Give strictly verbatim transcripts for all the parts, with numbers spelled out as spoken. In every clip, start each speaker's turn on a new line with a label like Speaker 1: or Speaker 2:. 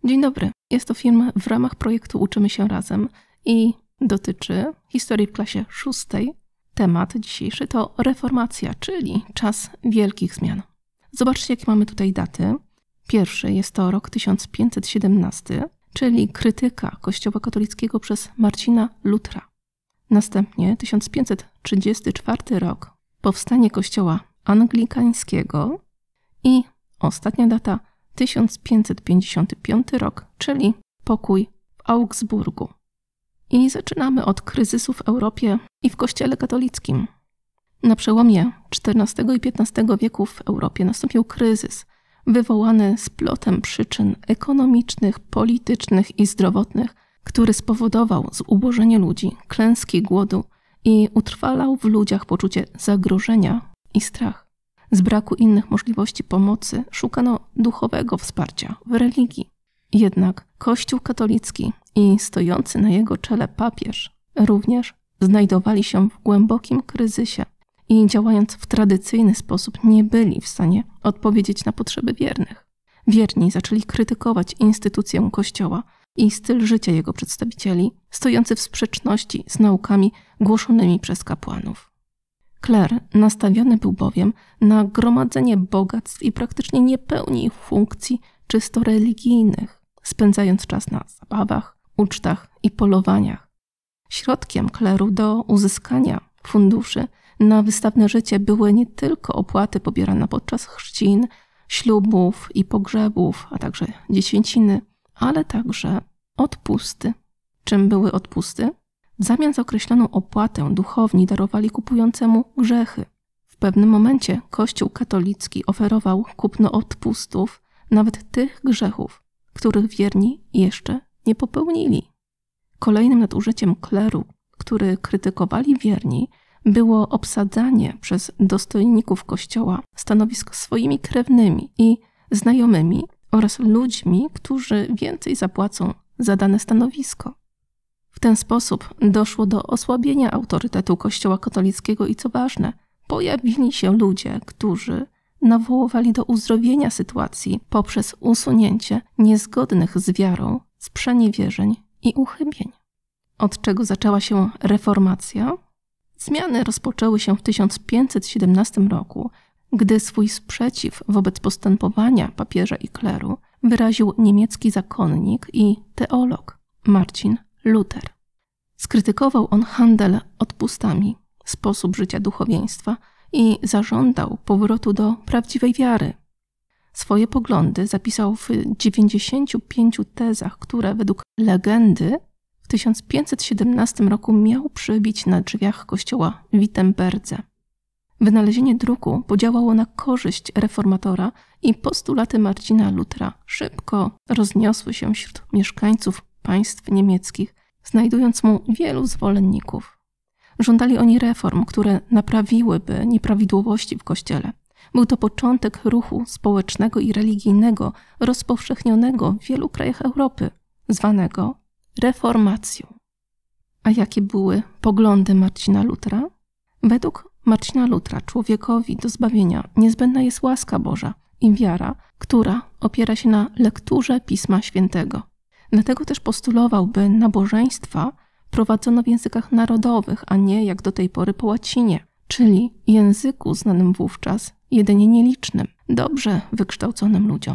Speaker 1: Dzień dobry, jest to film w ramach projektu Uczymy się razem i dotyczy historii w klasie szóstej. Temat dzisiejszy to reformacja, czyli czas wielkich zmian. Zobaczcie, jakie mamy tutaj daty. Pierwszy jest to rok tysiąc pięćset siedemnasty, czyli krytyka Kościoła katolickiego przez Marcina Lutra. Następnie tysiąc pięćset trzydziesty czwarty rok, powstanie Kościoła anglikańskiego i ostatnia data tysiąc pięćset pięćdziesiąty piąty rok, czyli pokój w Augsburgu. I zaczynamy od kryzysu w Europie i w Kościele katolickim. Na przełomie czternastego i piętnastego wieku w Europie nastąpił kryzys wywołany splotem przyczyn ekonomicznych, politycznych i zdrowotnych, który spowodował zubożenie ludzi, klęski głodu i utrwalał w ludziach poczucie zagrożenia i strach. Z braku innych możliwości pomocy szukano duchowego wsparcia w religii. Jednak Kościół katolicki i stojący na jego czele papież również znajdowali się w głębokim kryzysie i działając w tradycyjny sposób nie byli w stanie odpowiedzieć na potrzeby wiernych. Wierni zaczęli krytykować instytucję Kościoła i styl życia jego przedstawicieli, stojący w sprzeczności z naukami głoszonymi przez kapłanów. Kler nastawiony był bowiem na gromadzenie bogactw i praktycznie nie pełni ich funkcji czysto religijnych, spędzając czas na zabawach, ucztach i polowaniach. Środkiem kleru do uzyskania funduszy na wystawne życie były nie tylko opłaty pobierane podczas chrzcin, ślubów i pogrzebów, a także dziesięciny, ale także odpusty. Czym były odpusty? W zamian za określoną opłatę duchowni darowali kupującemu grzechy. W pewnym momencie Kościół katolicki oferował kupno odpustów nawet tych grzechów, których wierni jeszcze nie popełnili. Kolejnym nadużyciem kleru, który krytykowali wierni, było obsadzanie przez dostojników Kościoła stanowisk swoimi krewnymi i znajomymi oraz ludźmi, którzy więcej zapłacą za dane stanowisko. W ten sposób doszło do osłabienia autorytetu Kościoła katolickiego i co ważne, pojawili się ludzie, którzy nawoływali do uzdrowienia sytuacji poprzez usunięcie niezgodnych z wiarą sprzeniewierzeń i uchybień. Od czego zaczęła się reformacja? Zmiany rozpoczęły się w tysiąc pięćset siedemnastym roku, gdy swój sprzeciw wobec postępowania papieża i kleru wyraził niemiecki zakonnik i teolog Marcin Luther. Skrytykował on handel odpustami, sposób życia duchowieństwa i zażądał powrotu do prawdziwej wiary. Swoje poglądy zapisał w dziewięćdziesięciu pięciu tezach, które według legendy w tysiąc pięćset siedemnastym roku miał przybić na drzwiach kościoła w Wittenberdze. Wynalezienie druku podziałało na korzyść reformatora i postulaty Marcina Lutra szybko rozniosły się wśród mieszkańców państw niemieckich, znajdując mu wielu zwolenników. Żądali oni reform, które naprawiłyby nieprawidłowości w Kościele. Był to początek ruchu społecznego i religijnego rozpowszechnionego w wielu krajach Europy, zwanego reformacją. A jakie były poglądy Marcina Lutra? Według Marcina Lutra człowiekowi do zbawienia niezbędna jest łaska Boża i wiara, która opiera się na lekturze Pisma Świętego. Dlatego też postulował, by nabożeństwa prowadzono w językach narodowych, a nie jak do tej pory po łacinie, czyli języku znanym wówczas jedynie nielicznym, dobrze wykształconym ludziom.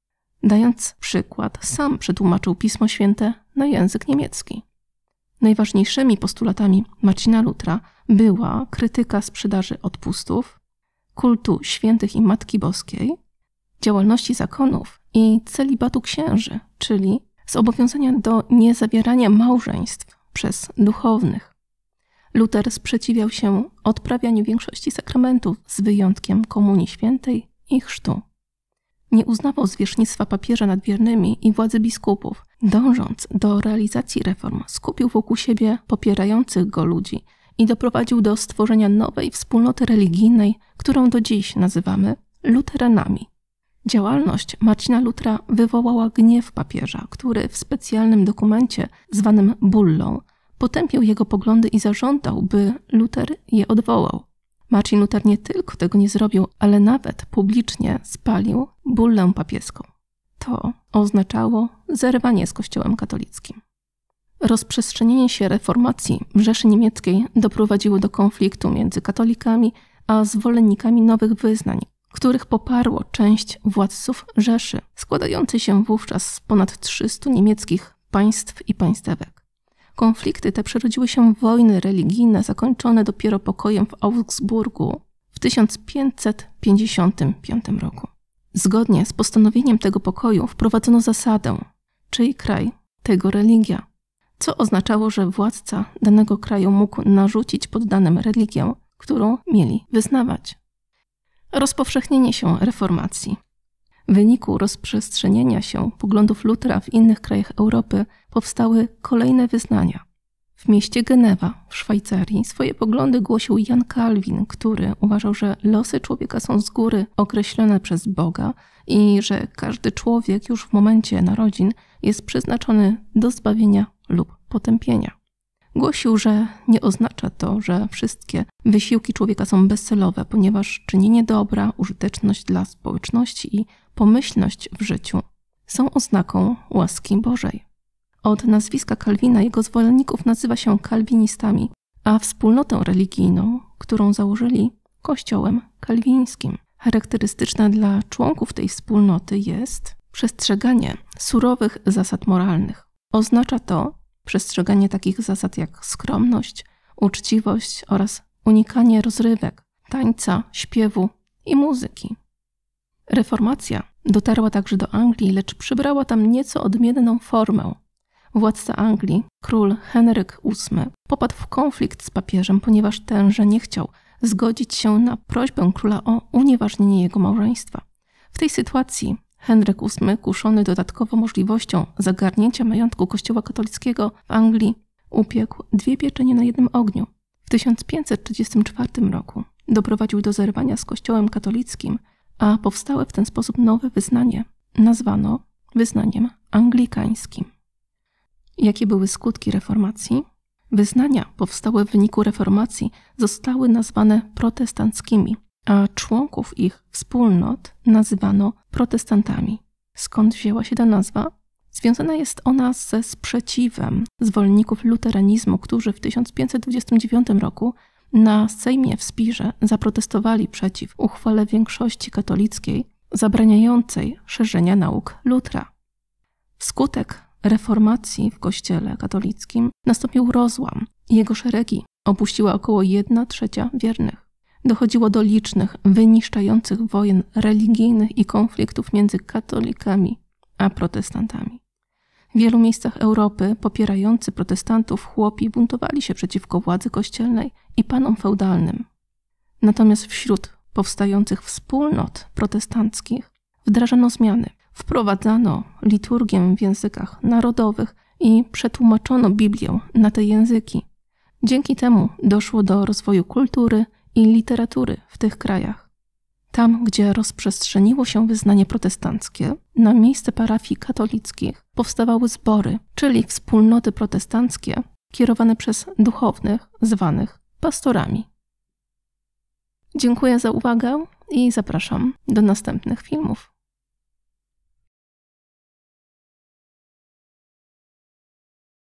Speaker 1: Dając przykład, sam przetłumaczył Pismo Święte na język niemiecki. Najważniejszymi postulatami Marcina Lutra była krytyka sprzedaży odpustów, kultu świętych i Matki Boskiej, działalności zakonów i celibatu księży, czyli zobowiązania do niezawierania małżeństw przez duchownych. Luter sprzeciwiał się odprawianiu większości sakramentów z wyjątkiem Komunii Świętej i chrztu. Nie uznawał zwierzchnictwa papieża nad wiernymi i władzy biskupów. Dążąc do realizacji reform, skupił wokół siebie popierających go ludzi i doprowadził do stworzenia nowej wspólnoty religijnej, którą do dziś nazywamy luteranami. Działalność Marcina Lutra wywołała gniew papieża, który w specjalnym dokumencie zwanym bullą potępił jego poglądy i zażądał, by Luter je odwołał. Marcin Luter nie tylko tego nie zrobił, ale nawet publicznie spalił bullę papieską. To oznaczało zerwanie z Kościołem katolickim. Rozprzestrzenienie się reformacji w Rzeszy Niemieckiej doprowadziło do konfliktu między katolikami a zwolennikami nowych wyznań, których poparło część władców Rzeszy, składającej się wówczas z ponad trzystu niemieckich państw i państewek. Konflikty te przerodziły się w wojny religijne zakończone dopiero pokojem w Augsburgu w tysiąc pięćset pięćdziesiątym piątym roku. Zgodnie z postanowieniem tego pokoju wprowadzono zasadę, czyj kraj, tego religia, co oznaczało, że władca danego kraju mógł narzucić poddanym religię, którą mieli wyznawać. Rozpowszechnienie się reformacji. W wyniku rozprzestrzenienia się poglądów Lutera w innych krajach Europy powstały kolejne wyznania. W mieście Genewa w Szwajcarii swoje poglądy głosił Jan Kalwin, który uważał, że losy człowieka są z góry określone przez Boga i że każdy człowiek już w momencie narodzin jest przeznaczony do zbawienia lub potępienia. Głosił, że nie oznacza to, że wszystkie wysiłki człowieka są bezcelowe, ponieważ czynienie dobra, użyteczność dla społeczności i pomyślność w życiu są oznaką łaski Bożej. Od nazwiska Kalwina jego zwolenników nazywa się kalwinistami, a wspólnotę religijną, którą założyli, Kościołem kalwińskim. Charakterystyczne dla członków tej wspólnoty jest przestrzeganie surowych zasad moralnych. Oznacza to przestrzeganie takich zasad jak skromność, uczciwość oraz unikanie rozrywek, tańca, śpiewu i muzyki. Reformacja dotarła także do Anglii, lecz przybrała tam nieco odmienną formę. Władca Anglii, król Henryk ósmy, popadł w konflikt z papieżem, ponieważ tenże nie chciał zgodzić się na prośbę króla o unieważnienie jego małżeństwa. W tej sytuacji Henryk ósmy, kuszony dodatkowo możliwością zagarnięcia majątku Kościoła katolickiego w Anglii, upiekł dwie pieczenie na jednym ogniu. W tysiąc pięćset trzydziestym czwartym roku doprowadził do zerwania z Kościołem katolickim, a powstałe w ten sposób nowe wyznanie nazwano wyznaniem anglikańskim. Jakie były skutki reformacji? Wyznania powstałe w wyniku reformacji zostały nazwane protestanckimi, a członków ich wspólnot nazywano protestantami. Skąd wzięła się ta nazwa? Związana jest ona ze sprzeciwem zwolenników luteranizmu, którzy w tysiąc pięćset dwudziestym dziewiątym roku na Sejmie w Spirze zaprotestowali przeciw uchwale większości katolickiej zabraniającej szerzenia nauk Lutera. Wskutek reformacji w Kościele katolickim nastąpił rozłam i jego szeregi opuściła około jedna trzecia wiernych. Dochodziło do licznych, wyniszczających wojen religijnych i konfliktów między katolikami a protestantami. W wielu miejscach Europy popierający protestantów chłopi buntowali się przeciwko władzy kościelnej i panom feudalnym. Natomiast wśród powstających wspólnot protestanckich wdrażano zmiany. Wprowadzano liturgię w językach narodowych i przetłumaczono Biblię na te języki. Dzięki temu doszło do rozwoju kultury i literatury w tych krajach. Tam, gdzie rozprzestrzeniło się wyznanie protestanckie, na miejsce parafii katolickich powstawały zbory, czyli wspólnoty protestanckie kierowane przez duchownych zwanych pastorami. Dziękuję za uwagę i zapraszam do następnych filmów.